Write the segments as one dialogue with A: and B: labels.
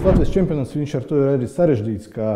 A: Latvijas čempionāts viņš ar to ir arī sarežģīts, ka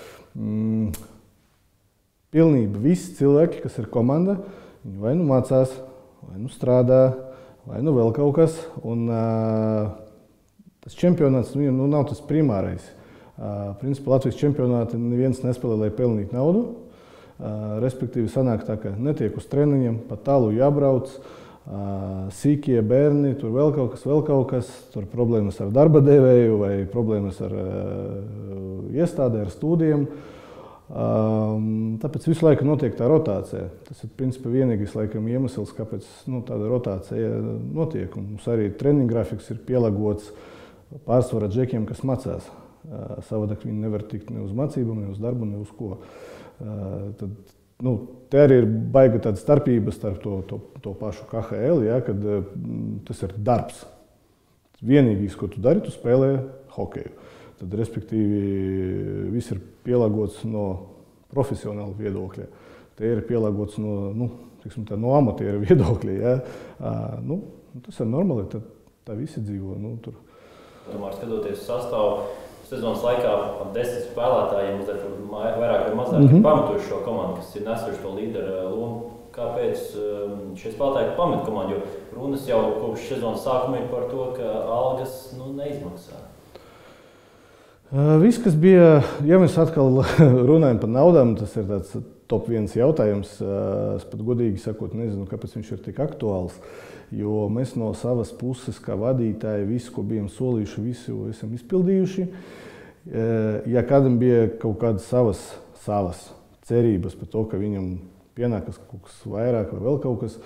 A: pilnība visi cilvēki, kas ir komanda, viņi vai nu mācās, vai nu strādā, vai nu vēl kaut kas. Un tas čempionāts nu, nav tas primārais. Principā Latvijas čempionāti neviens nespēlē, lai pelnītu naudu. Respektīvi sanāk tā, ka netiek uz treniņiem, pa tālu jābrauc, sīkie bērni, tur vēl kaut kas, tur problēmas ar darba devēju vai problēmas ar iestādē, ar studijiem. Tāpēc visu laiku notiek tā rotācija. Tas ir principā vienīgais laikam iemesls, kāpēc tāda rotācija notiek. Un mums arī treniņu grafiks ir pielāgots pārsvarā džekiem, kas macās. Savādāk viņi nevar tikt ne uz mācībām, ne uz darbu, ne uz ko. Tad, te arī ir baiga tāda starpība starp to pašu KHL, ja, kad tas ir darbs. Vienīgais, ko tu dari, tu spēlē hokeju. Tad, respektīvi, viss ir pielāgots no profesionāla viedokļa. Te ir pielāgots no amatieru viedokļa. Ja. Tas ir normāli, tā visi dzīvo.
B: Tomēr, skatoties sastāvu, sezonas laikā ap 10 spēlētājiem vairāk vai mazāk ir pamatojuši šo komandu, kas ir nesuši to līderu lomu. Kāpēc šie spēlētāji pamet komandu? Jo runas jau kopš sezonas sākuma ir par to, ka algas neizmaksā.
A: Viss, kas bija, ja mēs atkal runājam par naudām, tas ir tāds top 1 jautājums. Es pat godīgi sakot, nezinu, kāpēc viņš ir tik aktuāls. Jo mēs no savas puses, kā vadītāji, visu, ko bijām solījuši, visu esam izpildījuši. Ja kādam bija kaut kādas savas cerības par to, ka viņam pienākas kaut kas vairāk vai vēl kaut kas,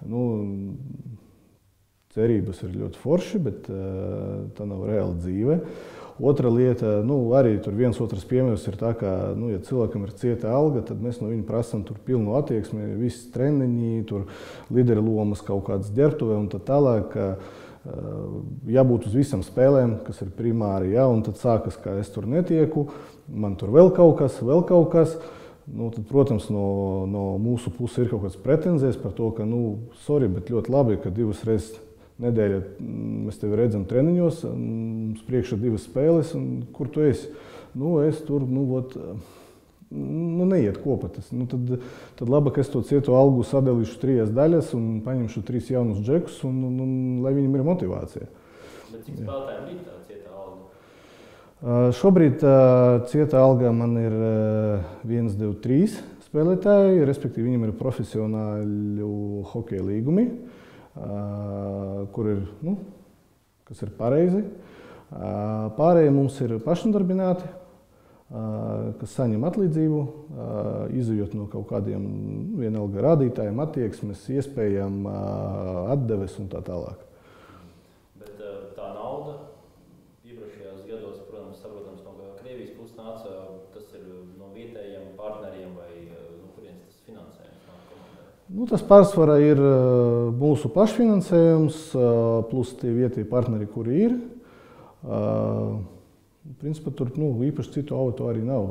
A: cerības ir ļoti forši, bet tā nav reāla dzīve. Otra lieta, arī tur viens otrs piemērs ir tā, ka, ja cilvēkam ir cieta alga, tad mēs no viņa prasam tur pilnu attieksmi, visi treniņi, tur līderi lomas kaut kādas ģērbtuvē un tā tālāk. Jābūt uz visam spēlēm, kas ir primāri, ja, un tad sākas, ka es tur netieku, man tur vēl kaut kas. Tad, protams, no mūsu puses ir kaut kādas pretenzijas par to, ka, sorry, bet ļoti labi, ka 2 reizes nedēļā mēs tevi redzam treniņos, mums priekšā 2 spēles, un kur tu esi? Es tur, neiet kopā tas. Tad labi, ka es to cieto algu sadalīšu 3 daļas un paņemšu 3 jaunus džekus, un lai viņam ir motivācija.
B: Bet cik spēlētājiem ir tā cieta alga?
A: Šobrīd cieta alga man ir 1, 2, 3 spēlētāji, respektīvi viņam ir profesionāļu hokeja līgumi. Kur ir, kas ir pareizi. Pārējie mums ir pašnodarbināti, kas saņem atlīdzību, izejot no kaut kādiem vienalga rādītājiem, attieksmes, iespējām, atdeves un tā tālāk.
B: Bet tā nauda iepriekšējos gados, protams, saprotams, no Krievijas puses nāca, tas ir no vietējiem partneriem vai no kurienes tas finansējums?
A: Tas pārsvarā ir mūsu pašfinansējums, plus tie vietēji partneri, kuri ir. Principā tur īpaši citu avotu arī nav.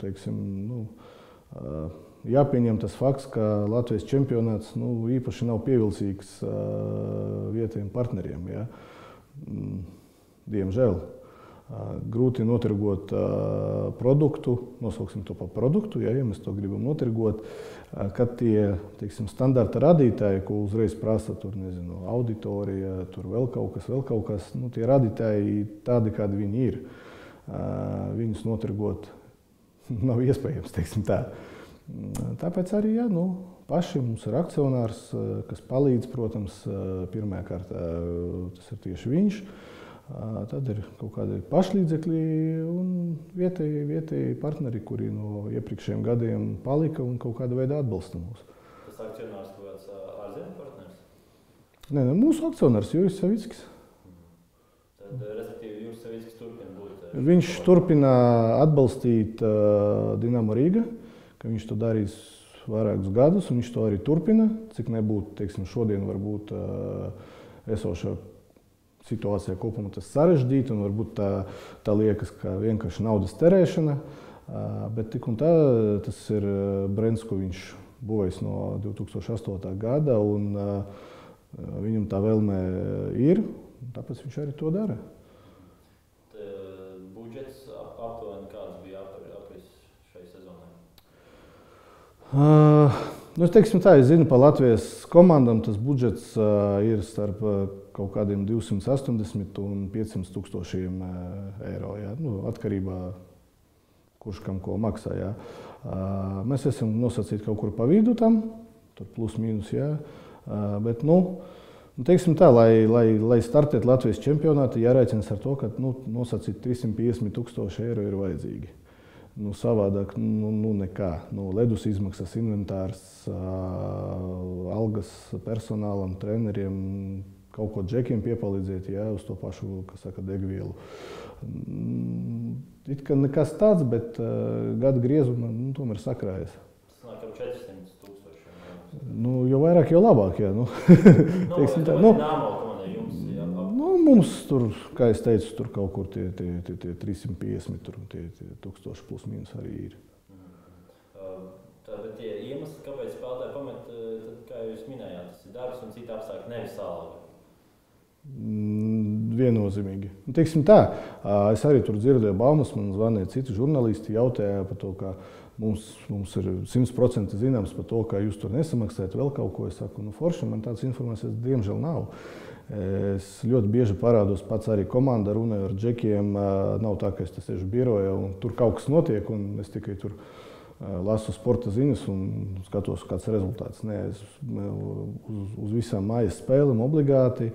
A: Jāpieņem tas fakts, ka Latvijas čempionāts īpaši nav pievilcīgs vietējiem partneriem. Ja? Diemžēl. Grūti notirgot produktu, nosauksim to par produktu, ja mēs to gribam notirgot, kad tie, standarta radītāji, ko uzreiz prasa, auditorija, tur vēl kaut kas, tie radītāji tādi, kādi viņi ir. Viņus notirgot nav iespējams, tā. Tāpēc arī, paši mums ir akcionārs, kas palīdz, protams, pirmajā kārtā tas ir tieši viņš. Tad ir kaut kādi pašlīdzekļi un vietēji partneri, kuri no iepriekšējiem gadiem palika un kaut kādā veidā atbalsta mūs.
B: Tas akcionārs kaut kāds ārzemju partners?
A: Nē, mūsu akcionārs Juris Savickis.
B: Tad, respektīvi, Juris Savickis turpina būt?
A: Viņš turpina atbalstīt Dinamo Rīga, ka viņš to darīs vairākus gadus, un viņš to arī turpina, cik nebūtu, šodien varbūt esošā situācijā kopumā tas sarežģīti un varbūt tā liekas, ka vienkārši naudas terēšana, bet tik un tā tas ir brands, ko viņš būvējis no 2008. gada un viņam tā vēlme ir, tāpēc viņš arī to dara.
B: aptuveni kāds bija apris šai sezonai?
A: Es teiksim tā, es zinu, pa Latvijas komandām tas budžets ir starp kaut kādiem 280 un 500 tūkstošiem eiro. Jā. Atkarībā, kurš kam ko maksā. Jā. Mēs esam nosacīti kaut kur pa vidu tam, tur plus mīnus, jā. Bet, teiksim tā, lai startētu Latvijas čempionātā, jārēķinas ar to, ka nosacīt 350 tūkstoši eiro ir vajadzīgi. Savādāk nekā. Ledus izmaksas, inventārs, algas personālam, treneriem, kaut ko džekiem piepalīdzēt, jā, uz to pašu, kas saka, degvielu. It kā nekas tāds, bet gada griezuma tomēr sakrājas.
B: Tas nāk jau 400 tūkstoši.
A: Jo vairāk, jo labāk, jā. Teiksim tā. Mums tur, kā es teicu, tur kaut kur tie 350 tūkstoši plus mīnus arī ir.
B: Bet tie iemesli, kāpēc spēlētāji pamet, tad, kā jūs minējāt, tas ir darbs un citi apstākļi, nevis alga?
A: Viennozīmīgi. Teiksim tā, es arī tur dzirdēju baumas, man zvanīja citi žurnālisti, jautāja par to, ka mums ir 100% zināms par to, ka jūs tur nesamaksājat vēl kaut ko. Es saku, forši, man tādas informācijas diemžēl nav. Es ļoti bieži parādos pats arī komandā, runāju ar džekiem. Nav tā, ka es sēžu birojā un tur kaut kas notiek un es tikai tur lasu sporta ziņas un skatos, kāds rezultāts. Nē, es uz visām mājas spēlēm obligāti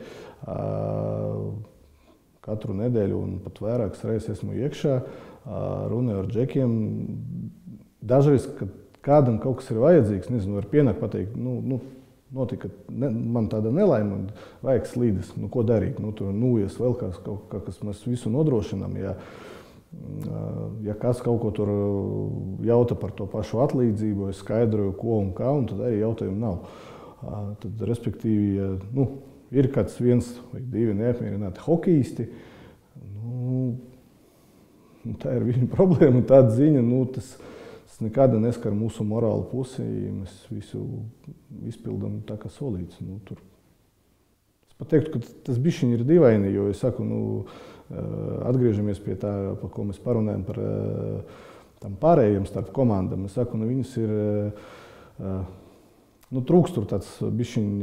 A: katru nedēļu un pat vairākas reizes esmu iekšā, runāju ar džekiem. Dažreiz, kad kādam kaut kas ir vajadzīgs, nezinu, var pienākt pateikt, notika man tāda nelaime, vajag slīdes, ko darīt, tur nūjas vēl kas mēs visu nodrošinām. Ja kāds kaut ko tur jauta par to pašu atlīdzību, es skaidroju, ko un kā, un tad arī jautājumu nav. Tad, respektīvi, ir kāds viens vai divi neapmierināti hokejisti, tā ir viņa problēma, tāda ziņa, tas nekad neskar mūsu morālu pusi, mēs visu izpildam tā kā solīts. Es pat teiktu, ka tas bišķiņ ir dīvaini, jo es saku, atgriežamies pie tā, par ko mēs parunājam par tam pārējiem starp komandām. Es saku, viņas ir, trūkst tur tāds bišķiņ,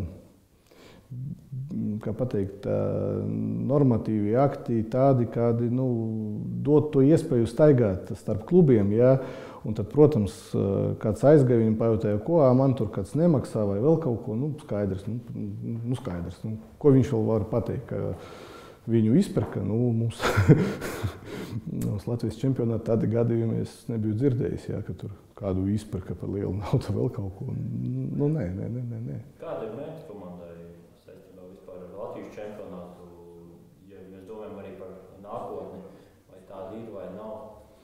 A: kā pateikt, normatīvi akti, tādi, kādi, dod to iespēju staigāt starp klubiem, jā. Un tad, protams, kāds aizgāja, viņam pajautāja, ko man tur kāds nemaksā vai vēl kaut ko, skaidrs. Skaidrs. Ko viņš vēl var pateikt, ka viņu izpirka, mums Latvijas čempionātā tādi gadījumi es nebiju dzirdējis, jā, ka tur kādu izpirka par lielu naudu vēl kaut ko. Nē.
B: Kāda ir mērķa komandai saistībā vispār ar Latvijas čempionātu, ja mēs domājam arī par nākotni, vai tāda ir vai nav?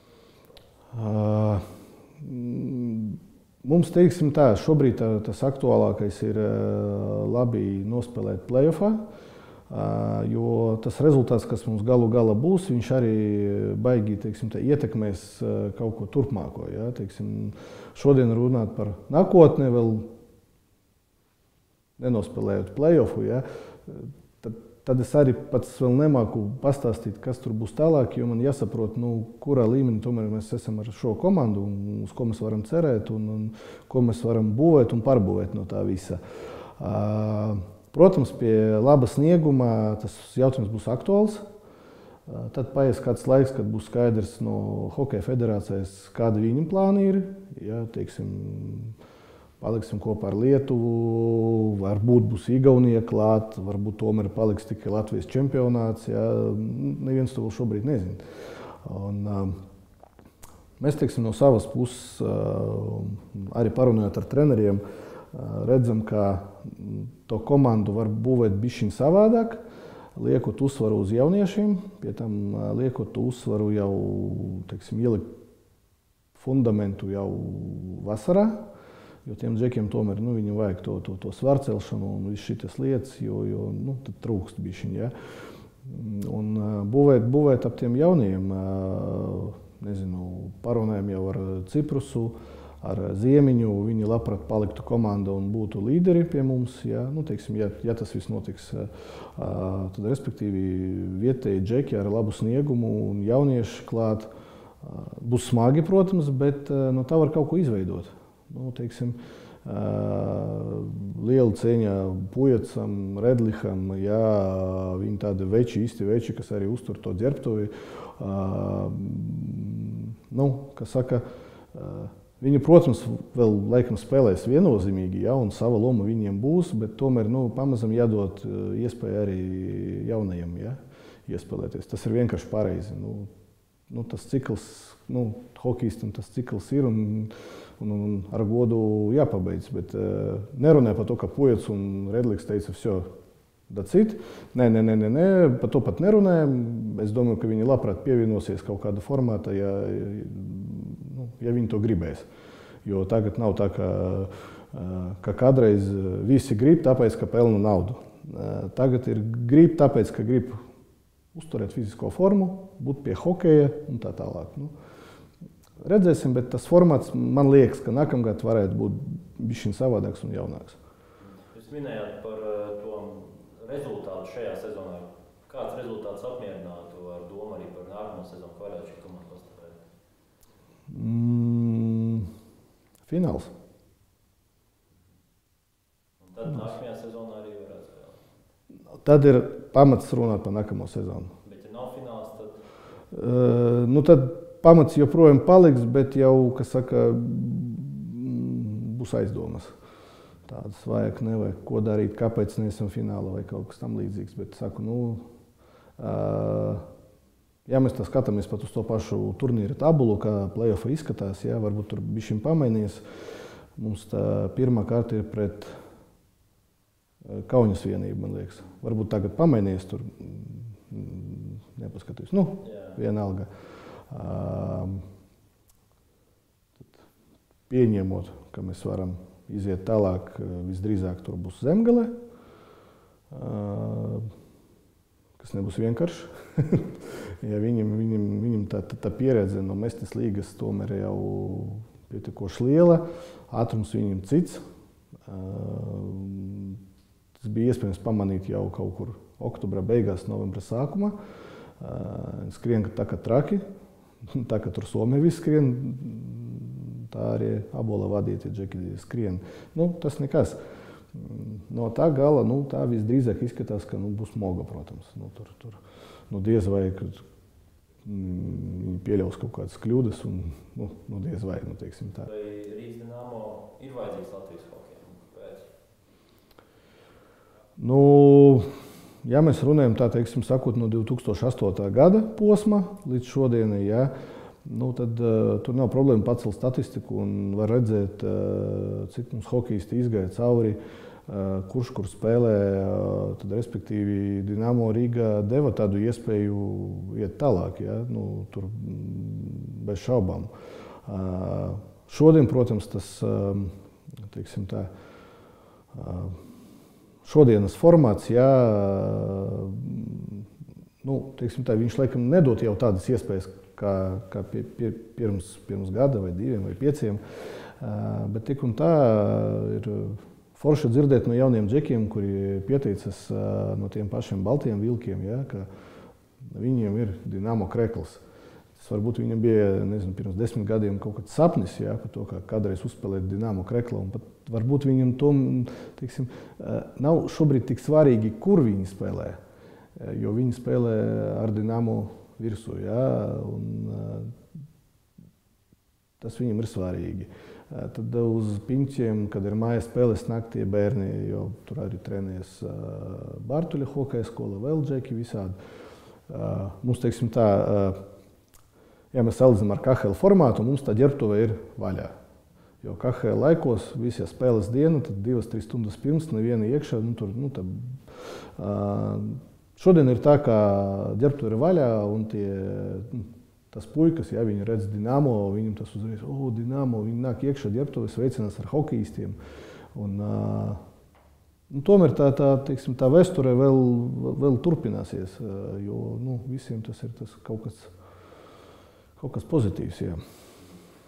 A: Mums, teiksim tā, šobrīd tas aktuālākais ir labi nospēlēt play-offā, jo tas rezultāts, kas mums galu galā būs, viņš arī baigi, teiksim tā, ietekmēs kaut ko turpmāko. Ja? Teiksim, šodien runāt par nākotni, vēl nenospēlējot play-offu, ja? Tad es arī pats vēl nemāku pastāstīt, kas tur būs tālāk, jo man jāsaprot, kurā līmenī tomēr mēs esam ar šo komandu, un uz ko mēs varam cerēt, un ko mēs varam būvēt un pārbūvēt no tā visa. Protams, pie laba snieguma tas jautājums būs aktuāls. Tad paies kāds laiks, kad būs skaidrs no Hokeja federācijas, kāda viņu plāni ir. Ja, teiksim, paliksim kopā ar Lietuvu, varbūt būs Igaunija klāt, varbūt tomēr paliks tikai Latvijas čempionāts. Ja, neviens to vēl šobrīd nezina. Un, mēs, teiksim, no savas puses, arī parunājot ar treneriem, redzam, ka to komandu var būvēt bišķiņ savādāk, liekot uzsvaru uz jauniešiem, pie tam liekot uzsvaru jau, teiksim, ielikt fundamentu jau vasarā. Jo tiem džekiem tomēr viņam vajag to svārcelšanu un visu šitas lietas, jo tad trūkst bišķiņ. Ja? Un būvēt ap tiem jauniem, nezinu, parunājam jau ar Ciprusu, ar Ziemiņu, viņi labprāt paliktu komanda un būtu līderi pie mums. Ja, nu, teiksim, ja tas viss notiks, tad respektīvi vietēji džeki ar labu sniegumu un jaunieši klāt. Būs smagi, protams, bet no tā var kaut ko izveidot. Nu, teiksim, liela cieņa Pujacam, Redliham, ja, viņi tādi veči, īsti veči, kas arī uztur to ģerbtuvi. Nu, kas saka, viņi, protams, vēl laikam spēlēs viennozīmīgi, ja, un sava loma viņiem būs, bet tomēr pamazam jādod iespēju arī jaunajiem, ja, iespēlēties. Tas ir vienkārši pareizi. Tas cikls, hokejistam tas cikls ir un ar godu jāpabeidz, bet nerunāja par to, ka Pujacs un Redliks teica, все, that's it. Nē, par to pat nerunājam. Es domāju, ka viņi labprāt pievienosies kaut kāda formāta, ja viņi to gribēs. Jo tagad nav tā, ka kādreiz visi grib tāpēc, ka pelna naudu. Tagad ir grib tāpēc, ka grib uzturēt fizisko formu, būt pie hokeja un tā tālāk. Redzēsim, bet tas formāts, man liekas, ka nākamgad varētu būt bišķiņ savādāks un jaunāks.
B: Jūs minējāt par to rezultātu šajā sezonā. Kāds rezultāts apmierinātu ar domu arī par nākamo sezonu, ko varētu šī komanda pastāvēt?
A: Fināls.
B: Un tad nākamajā sezonā arī varētu spēlēt?
A: Tad ir pamats runāt par nākamo sezonu.
B: Bet ja nav fināls, tad?
A: Tad pamats joprojām paliks, bet jau, kas saka, būs aizdomas. Tādas vajag, nevajag, ko darīt, kāpēc neesam fināla vai kaut kas tam līdzīgs. Bet saku, ja mēs tā skatāmies pat uz to pašu turnīra tabulu, kā play-offa izskatās, ja, varbūt tur bišķiņ pamainījies. Mums tā pirmā kārta ir pret Kaunas vienību, man liekas. Varbūt tagad pamainījies tur, nepaskatījos. Vienalga. Pieņemot, ka mēs varam iziet tālāk, visdrīzāk tur būs Zemgale, kas nebūs vienkārši. Ja viņam tā pieredze no Mesnes līgas tomēr jau pietiekoši liela, ātrums viņam cits. Tas bija iespējams pamanīt jau kaut kur oktobra beigās, novembra sākumā. Skrien tā kā traki, tā kā tur Somija viss skrien, tā arī Abola vadītie džeki skrien. Tas nekas. No tā gala, tā visdrīzāk izskatās, ka būs moga, protams. Tur diez vai, kad viņi pieļaus kaut kādas kļūdas un diez vai, teiksim tā.
B: Vai Rīgas Dinamo ir vajadzīgs Latvijas hokejam?
A: Ja mēs runājam tā, teiksim, sakot, no 2008. gada posma līdz šodienai, ja, tad tur nav problēma pacelt statistiku un var redzēt, cik mums hokejisti izgāja cauri, kurš kur spēlē, tad respektīvi Dinamo Rīga deva tādu iespēju iet tālāk, ja, tur bez šaubām. Šodien, protams, tas, teiksim tā, šodienas formāts, ja, teiksim tā, viņš laikam nedod jau tādas iespējas, kā pirms gada vai 2 vai 5, bet tik un tā ir forši dzirdēt no jauniem džekiem, kuri pieteicas no tiem pašiem Baltiem vilkiem, ja, ka viņiem ir Dinamo krekls. Tas varbūt viņam bija, nezinu, pirms 10 gadiem kaut kāds sapnis, ja, par to, kā kādreiz uzspēlēt Dinamo krekla, un pat varbūt viņam to, teiksim, nav šobrīd tik svarīgi, kur viņi spēlē, jo viņi spēlē ar Dinamo virsū, ja, un tas viņam ir svarīgi. Tad uz piņķiem, kad ir mājas spēles, nāk tie bērni, jo tur arī trenējas Bartuļa hokeja skola, vēl džeki visādi. Mums, teiksim tā, ja mēs salīdzinām ar KHL formātu, mums tā ģerbtuve ir vaļā. Jo KHL laikos, visi spēles diena, tad 2-3 stundas pirms, neviena iekšā. Šodien ir tā, ka ģerbtuve ir vaļā, un tas puikas, ja viņi redz Dinamo, viņam tas uzreiz, Dinamo, viņi nāk iekšā ģerbtuve, sveicinās ar hokejistiem. Tomēr tā vēsture vēl turpināsies, jo visiem tas ir kaut kas pozitīvs. Jā.